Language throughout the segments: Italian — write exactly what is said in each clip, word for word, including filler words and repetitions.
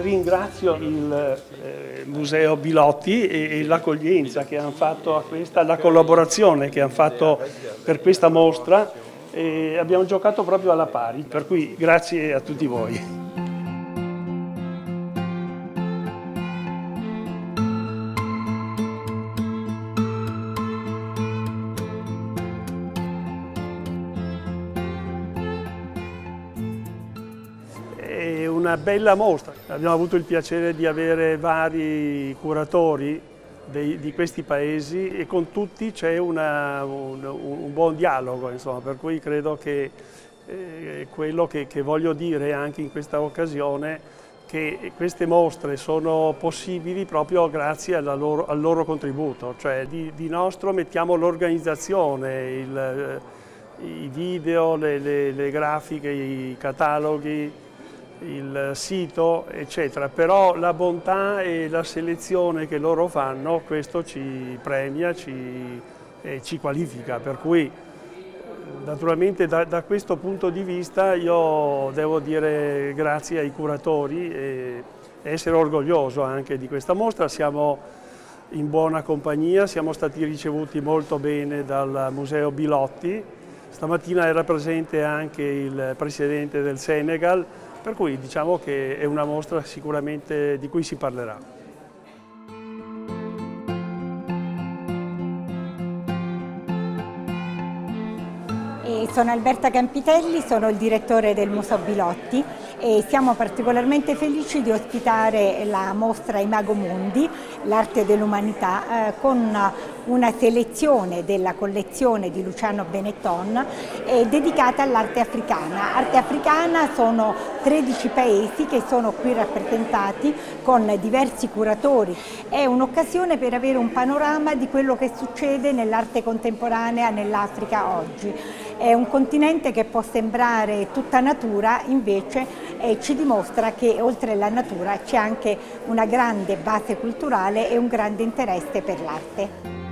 ringrazio il eh, Museo Bilotti e, e l'accoglienza che hanno fatto a questa, la collaborazione che hanno fatto per questa mostra, e abbiamo giocato proprio alla pari, per cui grazie a tutti voi. È una bella mostra, abbiamo avuto il piacere di avere vari curatori dei, di questi paesi e con tutti c'è un, un buon dialogo, insomma, per cui credo che eh, quello che, che voglio dire anche in questa occasione, che queste mostre sono possibili proprio grazie alla loro, al loro contributo, cioè di, di nostro mettiamo l'organizzazione, il, i video, le, le, le grafiche, i cataloghi, il sito, eccetera, però la bontà e la selezione che loro fanno, questo ci premia, ci, eh, ci qualifica, per cui naturalmente da, da questo punto di vista io devo dire grazie ai curatori e essere orgoglioso anche di questa mostra. Siamo in buona compagnia, siamo stati ricevuti molto bene dal Museo Bilotti, stamattina era presente anche il Presidente del Senegal, per cui diciamo che è una mostra sicuramente di cui si parlerà. Sono Alberta Campitelli, sono il direttore del Museo Bilotti e siamo particolarmente felici di ospitare la mostra Imago Mundi, l'arte dell'umanità, eh, con una selezione della collezione di Luciano Benetton eh, dedicata all'arte africana. Arte africana sono tredici paesi che sono qui rappresentati con diversi curatori. È un'occasione per avere un panorama di quello che succede nell'arte contemporanea nell'Africa oggi. È un continente che può sembrare tutta natura, invece eh, ci dimostra che oltre alla natura c'è anche una grande base culturale e un grande interesse per l'arte.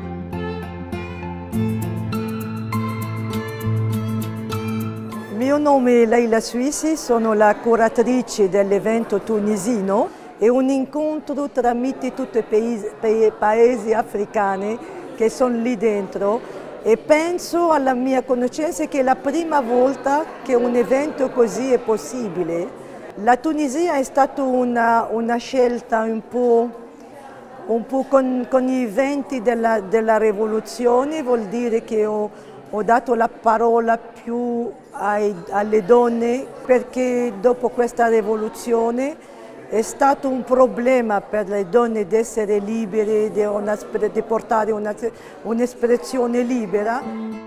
Il mio nome è Leila Suissi, sono la curatrice dell'evento tunisino. È un incontro tramite tutti i paesi, paesi africani che sono lì dentro. E penso alla mia conoscenza che è la prima volta che un evento così è possibile. La Tunisia è stata una, una scelta un po', un po' con, con gli eventi della, della rivoluzione, vuol dire che ho, ho dato la parola più ai, alle donne, perché dopo questa rivoluzione è stato un problema per le donne di essere libere, di, una, di portare un'espressione libera.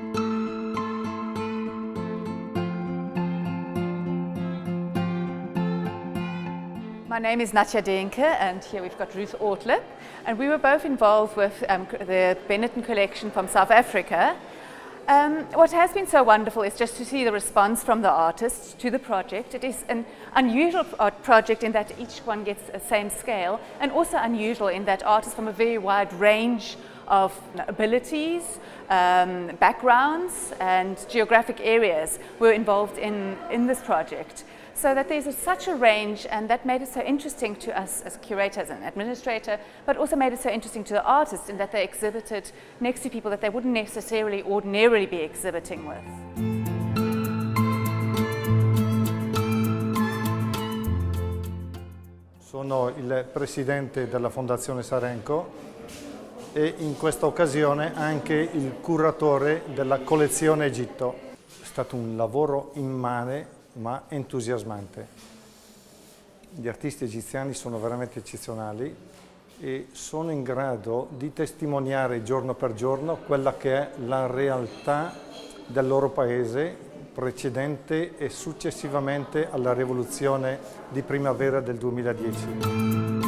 My name is Natja Denke, and here we've got Ruth Ortlip, and we were both involved with um, the Benetton collection from South Africa. Um, what has been so wonderful is just to see the response from the artists to the project. It is an unusual art project in that each one gets the same scale, and also unusual in that artists from a very wide range of abilities, um, backgrounds and geographic areas were involved in, in this project. So that there's a, such a range, and that made it so interesting to us as curators and administrator, but also made it so interesting to the artists in that they exhibited next to people that they wouldn't necessarily ordinarily be exhibiting with. Sono il presidente della Fondazione Sarenco e in questa occasione anche il curatore della collezione Egitto. È stato un lavoro immane ma entusiasmante. Gli artisti egiziani sono veramente eccezionali e sono in grado di testimoniare giorno per giorno quella che è la realtà del loro paese precedente e successivamente alla rivoluzione di primavera del duemiladieci.